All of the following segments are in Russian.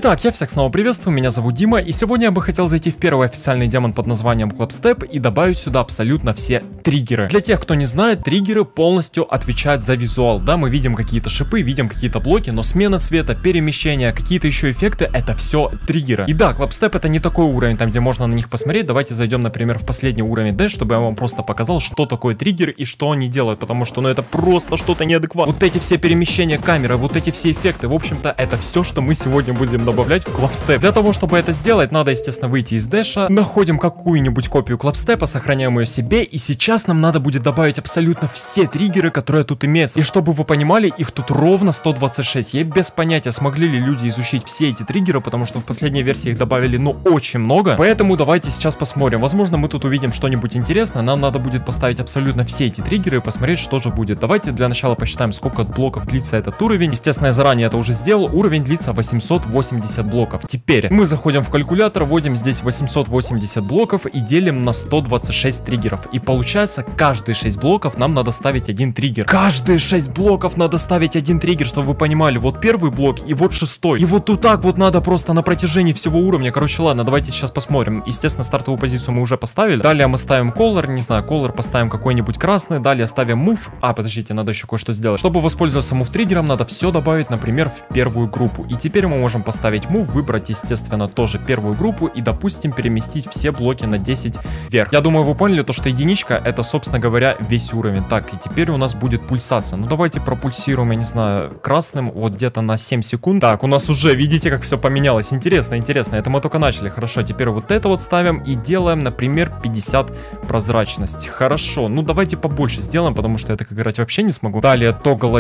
Итак, я всех снова приветствую, меня зовут Дима, и сегодня я бы хотел зайти в первый официальный демон под названием Clubstep и добавить сюда абсолютно все триггеры. Для тех, кто не знает, триггеры полностью отвечают за визуал. Да, мы видим какие-то шипы, видим какие-то блоки, но смена цвета, перемещение, какие-то еще эффекты, это все триггеры. И да, Clubstep это не такой уровень, там где можно на них посмотреть. Давайте зайдем, например, в последний уровень D, чтобы я вам просто показал, что такое триггер и что они делают, потому что, ну, это просто что-то неадекватное. Вот эти все перемещения камеры, вот эти все эффекты, в общем-то, это все, что мы сегодня будем добавлять в Clubstep. Для того, чтобы это сделать, надо, естественно, выйти из дэша, находим какую-нибудь копию Clubstep, сохраняем ее себе, и сейчас нам надо будет добавить абсолютно все триггеры, которые тут имеются. И чтобы вы понимали, их тут ровно 126. Я без понятия, смогли ли люди изучить все эти триггеры, потому что в последней версии их добавили, ну, очень много. Поэтому давайте сейчас посмотрим. Возможно, мы тут увидим что-нибудь интересное. Нам надо будет поставить абсолютно все эти триггеры и посмотреть, что же будет. Давайте для начала посчитаем, сколько блоков длится этот уровень. Естественно, я заранее это уже сделал. Уровень длится 880 блоков. Теперь мы заходим в калькулятор, вводим здесь 880 блоков и делим на 126 триггеров. И получается, каждые 6 блоков нам надо ставить один триггер. Каждые 6 блоков надо ставить один триггер, чтобы вы понимали. Вот первый блок и вот шестой. И вот тут так вот надо просто на протяжении всего уровня. Короче, ладно, давайте сейчас посмотрим. Естественно, стартовую позицию мы уже поставили. Далее мы ставим color, не знаю, color поставим какой-нибудь красный. Далее ставим move. Подождите, надо еще кое-что сделать. Чтобы воспользоваться move триггером, надо все добавить, например, в первую группу. И теперь мы можем поставить move, выбрать, естественно, тоже первую группу и, допустим, переместить все блоки на 10 вверх. Я думаю, вы поняли то, что единичка это, собственно говоря, весь уровень. Так, и теперь у нас будет пульсация. Ну, давайте пропульсируем, я не знаю, красным вот где-то на 7 секунд. Так, у нас уже, видите, как все поменялось. Интересно, интересно. Это мы только начали. Хорошо, теперь вот это вот ставим и делаем, например, 50 прозрачность. Хорошо, ну давайте побольше сделаем, потому что я так играть вообще не смогу. Далее Toggle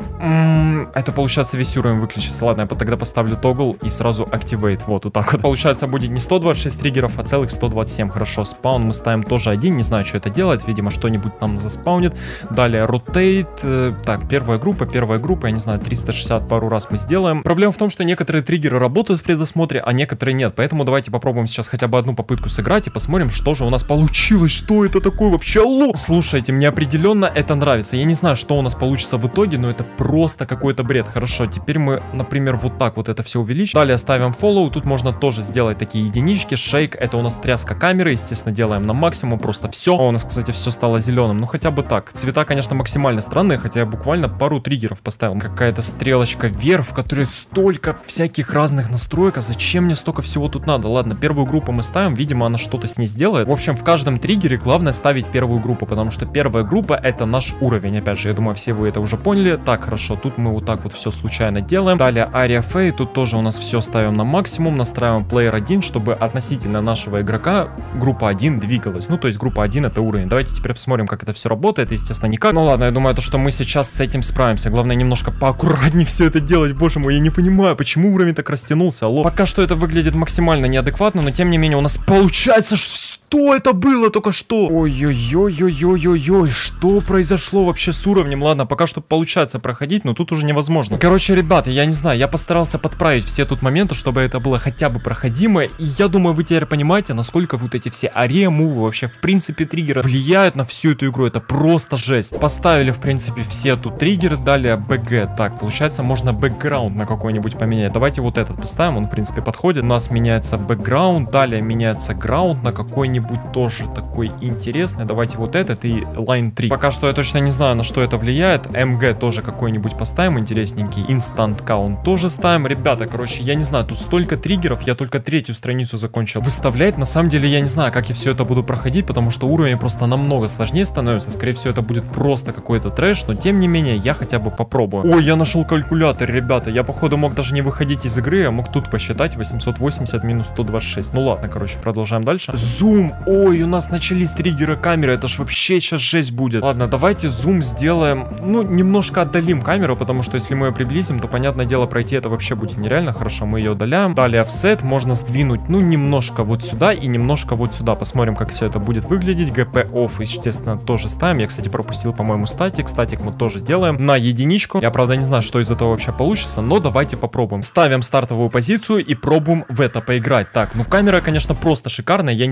1. Это получается весь уровень выключится. Ладно, я тогда поставлю Toggle и сразу Activate. Вот так вот. Получается будет не 126 триггеров, а целых 127. Хорошо, спаун мы ставим тоже один. Не знаю, что это делает. Видимо, что-нибудь нам заспаунит. Далее Rotate. Так, первая группа, я не знаю, 360 пару раз мы сделаем. Проблема в том, что некоторые триггеры работают в предосмотре, а некоторые нет. Поэтому давайте попробуем сейчас хотя бы одну попытку сыграть и посмотрим, что же у нас получилось. Что это такое вообще? Алло! Слушайте, мне определенно это нравится. Я не знаю, что у нас получится в итоге, но это просто какой-то бред. Хорошо, теперь мы, например, вот так вот это все увеличим. Далее ставим follow. Тут можно тоже сделать такие единички. Shake, это у нас тряска камеры. Естественно, делаем на максимум, просто все. У нас, кстати, все стало зеленым. Ну, хотя бы так. Цвета, конечно, максимально странные, хотя я буквально пару триггеров поставил. Какая-то стрелочка вверх, в которой столько всяких разных настроек. А зачем мне столько всего тут надо? Ладно, первую группу мы ставим. Видимо, она что-то с ней сделает. В общем, в каждом триггере главное ставить первую группу, потому что первая группа это наш уровень. Опять же, я думаю, все вы это уже поняли. Так, хорошо, тут мы вот так вот все случайно делаем. Далее Area Fade, тут тоже у нас все ставим на максимум. Настраиваем Player 1, чтобы относительно нашего игрока группа 1 двигалась. Ну, то есть группа 1 это уровень. Давайте теперь посмотрим, как это все работает. Естественно, никак. Ну ладно, я думаю, то, что мы сейчас с этим справимся. Главное, немножко поаккуратнее все это делать. Боже мой, я не понимаю, почему уровень так растянулся. Алло. Пока что это выглядит максимально неадекватно, но тем не менее у нас получается... Что это было только что? Ой-ой-ой-ой-ой-ой-ой, что произошло вообще с уровнем? Ладно, пока что получается проходить, но тут уже невозможно. Короче, ребята, я не знаю, я постарался подправить все тут моменты, чтобы это было хотя бы проходимо. И я думаю, вы теперь понимаете, насколько вот эти все арея-мувы, вообще, в принципе, триггеры влияют на всю эту игру. Это просто жесть. Поставили, в принципе, все тут триггеры, далее BG. Так, получается, можно бэкграунд на какой-нибудь поменять. Давайте вот этот поставим, он, в принципе, подходит. У нас меняется бэкграунд, далее меняется граунд на какой-нибудь тоже такой интересный. Давайте вот этот и Line 3. Пока что я точно не знаю, на что это влияет. MG тоже какой-нибудь поставим интересненький. Instant Count тоже ставим. Ребята, короче, я не знаю, тут столько триггеров, я только третью страницу закончил выставлять. На самом деле я не знаю, как я все это буду проходить, потому что уровень просто намного сложнее становится. Скорее всего, это будет просто какой-то трэш, но тем не менее, я хотя бы попробую. Ой, я нашел калькулятор, ребята. Я, походу, мог даже не выходить из игры, а мог тут посчитать 880 минус 126. Ну ладно, короче, продолжаем дальше. Зум. Ой, у нас начались триггеры камеры, это ж вообще сейчас жесть будет. Ладно, давайте зум сделаем, ну, немножко отдалим камеру, потому что если мы ее приблизим, то, понятное дело, пройти это вообще будет нереально. Хорошо, мы ее удаляем. Далее офсет можно сдвинуть, ну, немножко вот сюда и немножко вот сюда. Посмотрим, как все это будет выглядеть. GP off, естественно, тоже ставим. Я, кстати, пропустил, по-моему, статик. Статик мы тоже делаем на единичку. Я, правда, не знаю, что из этого вообще получится, но давайте попробуем. Ставим стартовую позицию и пробуем в это поиграть. Так, ну, камера, конечно, просто шикарная. Я не знаю, как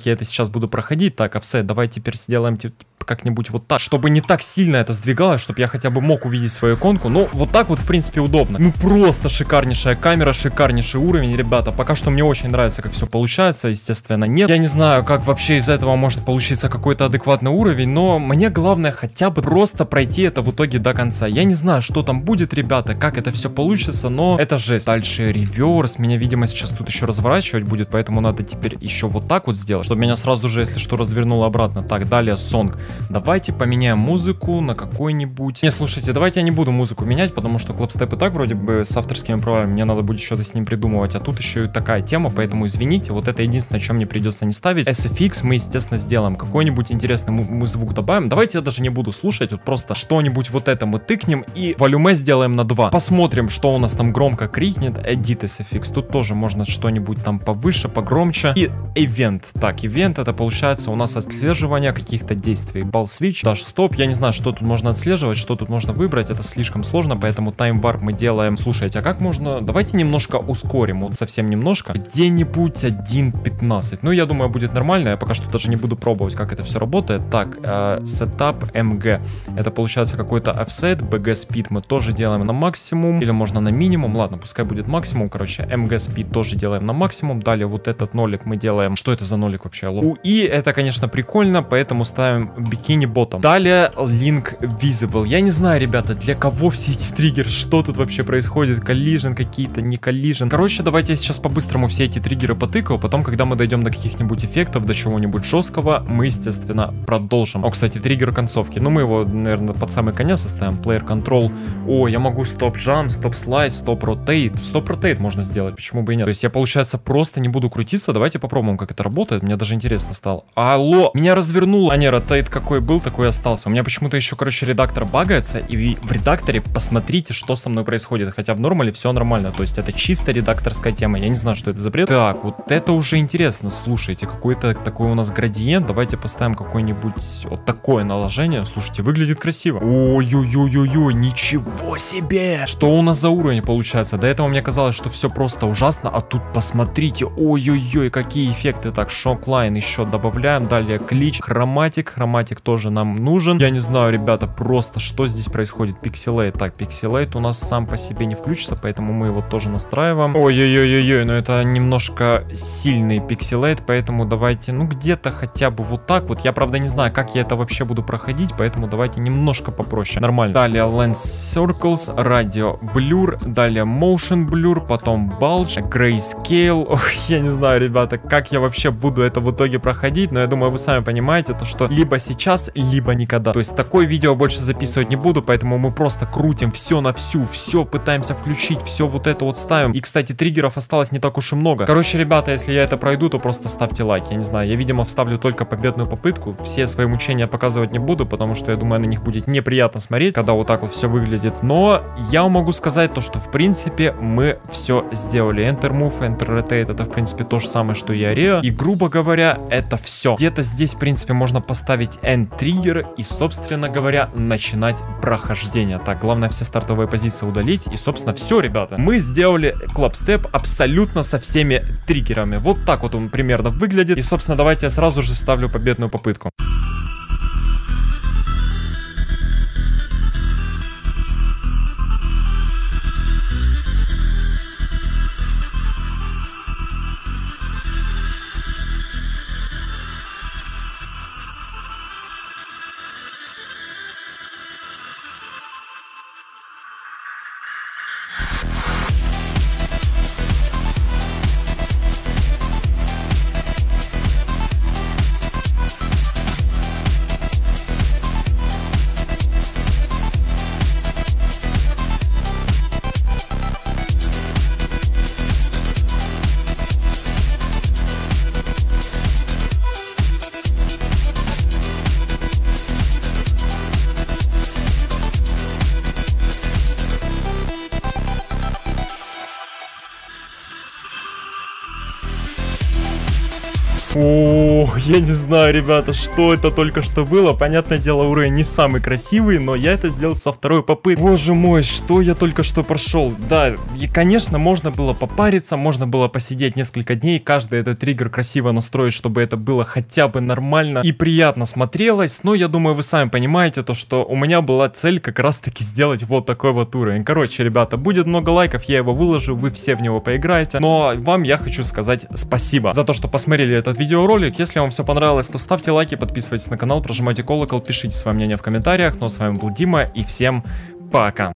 как я это сейчас буду проходить. Так, офсет, давай теперь сделаем как-нибудь вот так, чтобы не так сильно это сдвигалось, чтобы я хотя бы мог увидеть свою иконку. Ну, вот так вот, в принципе, удобно. Ну, просто шикарнейшая камера, шикарнейший уровень, ребята. Пока что мне очень нравится, как все получается, естественно, нет. Я не знаю, как вообще из этого может получиться какой-то адекватный уровень, но мне главное хотя бы просто пройти это в итоге до конца. Я не знаю, что там будет, ребята, как это все получится, но это жесть. Дальше реверс. Меня, видимо, сейчас тут еще разворачивать будет, поэтому надо теперь еще вот так вот сделать, чтобы меня сразу же, если что, развернуло обратно. Так, далее сонг. Давайте поменяем музыку на какой-нибудь... Не, слушайте, давайте я не буду музыку менять, потому что клабстеп и так вроде бы с авторскими правами, мне надо будет что-то с ним придумывать, а тут еще и такая тема, поэтому извините, вот это единственное, чем мне придется не ставить. SFX мы, естественно, сделаем, какой-нибудь интересный мы звук добавим. Давайте я даже не буду слушать, вот просто что-нибудь вот это мы тыкнем и волюме сделаем на 2. Посмотрим, что у нас там громко крикнет. Edit SFX, тут тоже можно что-нибудь там повыше, погромче. И event. Так, event это получается у нас отслеживание каких-то действий. Ball switch, dash stop. Я не знаю, что тут можно отслеживать, что тут можно выбрать. Это слишком сложно, поэтому time warp мы делаем. Слушайте, а как можно... Давайте немножко ускорим, вот совсем немножко. Где-нибудь 1.15. Ну, я думаю, будет нормально. Я пока что даже не буду пробовать, как это все работает. Так, setup MG. Это получается какой-то offset. BG speed мы тоже делаем на максимум. Или можно на минимум. Ладно, пускай будет максимум. Короче, MG speed тоже делаем на максимум. Далее вот этот нолик мы делаем. Что это за нолик вообще? UI, это, конечно, прикольно, поэтому ставим bikini bottom. Далее link visible. Я не знаю, ребята, для кого все эти триггеры, что тут вообще происходит, collision какие-то, не collision. Короче, давайте я сейчас по-быстрому все эти триггеры потыкаю, потом, когда мы дойдем до каких-нибудь эффектов, до чего-нибудь жесткого, мы, естественно, продолжим. О, кстати, триггер концовки. Ну, мы его, наверное, под самый конец оставим. Player control. О, я могу стоп jump, стоп слайд, стоп rotate. Стоп rotate можно сделать, почему бы и нет. То есть я, получается, просто не буду крутиться. Давайте попробуем, как это работает. Мне даже интересно стало. Алло, меня развернуло. А не, rotate какой был, такой остался. У меня почему-то еще, короче, редактор багается. И в редакторе посмотрите, что со мной происходит. Хотя в нормале все нормально. То есть это чисто редакторская тема. Я не знаю, что это за бред. Так, вот это уже интересно. Слушайте, какой-то такой у нас градиент. Давайте поставим какой-нибудь вот такое наложение. Слушайте, выглядит красиво. Ой-ой-ой-ой-ой, ничего себе! Что у нас за уровень получается? До этого мне казалось, что все просто ужасно. А тут посмотрите. Ой-ой-ой, какие эффекты. Так, шоклайн еще добавляем. Далее клич, хроматик. Хроматик тоже нам нужен. Я не знаю, ребята, просто что здесь происходит. Пикселейт. Так, пикселейт у нас сам по себе не включится, поэтому мы его тоже настраиваем. Ой-ой-ой-ой, но это немножко сильный пикселейт, поэтому давайте, ну, где-то хотя бы вот так вот. Я, правда, не знаю, как я это вообще буду проходить, поэтому давайте немножко попроще. Нормально. Далее Lens Circles, Radio Blur, далее Motion Blur, потом Bulge, Grayscale. Ох, я не знаю, ребята, как я вообще буду это в итоге проходить, но я думаю, вы сами понимаете, то что либо сейчас, либо никогда. То есть такое видео больше записывать не буду, поэтому мы просто крутим все на всю, все пытаемся включить, все вот это вот ставим. И, кстати, триггеров осталось не так уж и много. Короче, ребята, если я это пройду, то просто ставьте лайк. Я не знаю, я, видимо, вставлю только победную попытку. Все свои мучения показывать не буду, потому что я думаю, на них будет неприятно смотреть, когда вот так вот все выглядит. Но я могу сказать то, что в принципе мы все сделали. Enter Move, Enter Rotate, это в принципе то же самое, что и Area. И, грубо говоря, это все. Где-то здесь, в принципе, можно поставить End Trigger и, собственно говоря, начинать прохождение. Так, главное все стартовые позиции удалить. И, собственно, все, ребята. Мы сделали клабстеп абсолютно со всеми триггерами. Вот так вот он примерно выглядит. И, собственно, давайте я сразу же вставлю победную попытку. О, я не знаю, ребята, что это только что было. Понятное дело, уровень не самый красивый, но я это сделал со второй попытки. Боже мой, что я только что прошел. Да, и, конечно, можно было попариться, можно было посидеть несколько дней, каждый этот триггер красиво настроить, чтобы это было хотя бы нормально и приятно смотрелось. Но я думаю, вы сами понимаете то, что у меня была цель как раз таки сделать вот такой вот уровень. Короче, ребята, будет много лайков, я его выложу, вы все в него поиграете. Но вам я хочу сказать спасибо за то, что посмотрели этот видеоролик. Если вам все понравилось, то ставьте лайки, подписывайтесь на канал, прожимайте колокол, пишите свое мнение в комментариях. Ну а с вами был Дима, и всем пока.